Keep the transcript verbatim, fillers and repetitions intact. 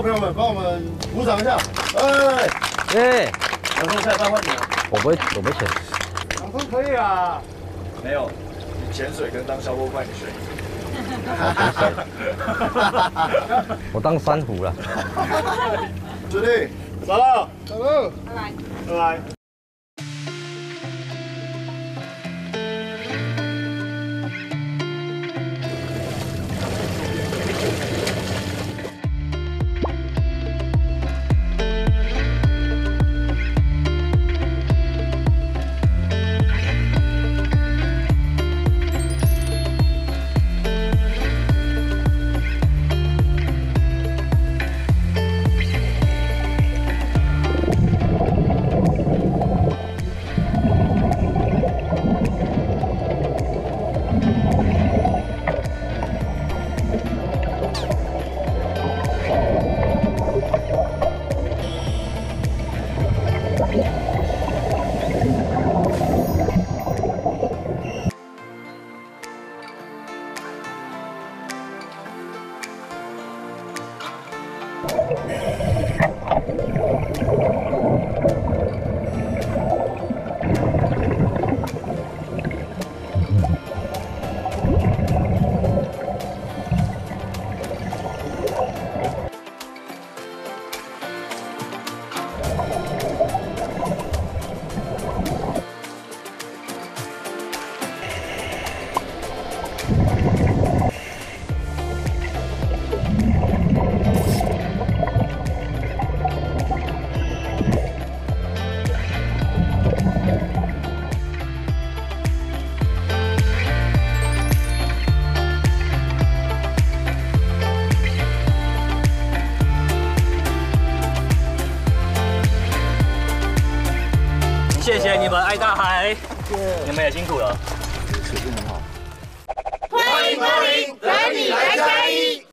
朋友们帮我们鼓掌一下。哎， 耶！ 掌声下一班换你了。 我不会，我不会潜。 掌声可以啊。没有，你潜水跟当消波块，你选一个。 我当珊瑚了。 注定，走了，走了，拜拜，拜拜。 谢谢你们，爱大海，你们也辛苦了。 水性很好。 欢迎光临，等你来嘉义。